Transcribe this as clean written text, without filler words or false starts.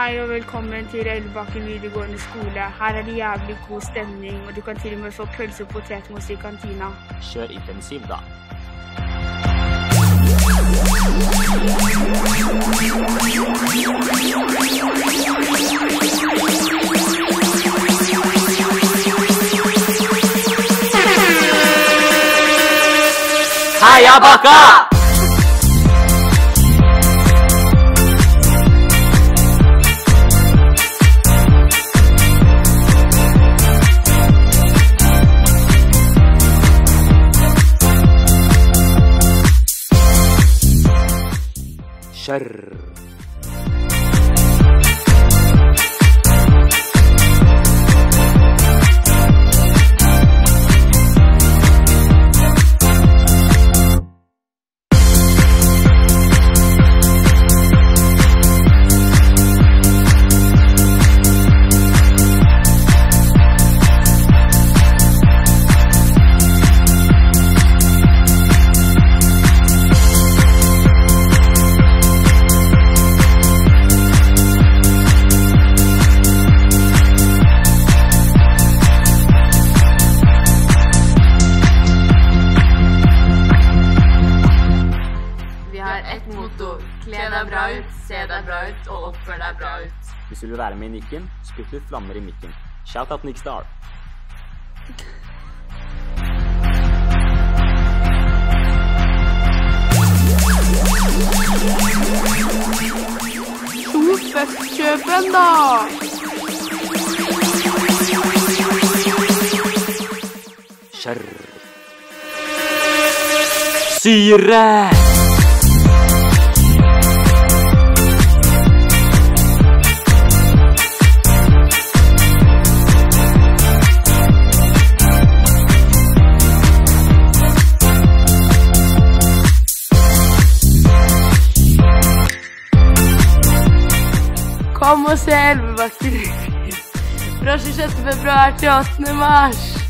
Hei og velkommen til Elvebakken videregående skole. Her det jævlig god stemning, og du kan til og med få pølse og potetmos i kantina. Kjør intensiv da. Heia Bakka! Kjør! Et motto. Kle deg bra ut, se deg bra ut og oppfør deg bra ut. Hvis du vil være med i nikken, spytt litt flammer i mikken. Shout out Nick Star. Kjøpen da! Kjør! Syre! Kom og se Elvebakkenrevyen fra 26. februar til 8. mars.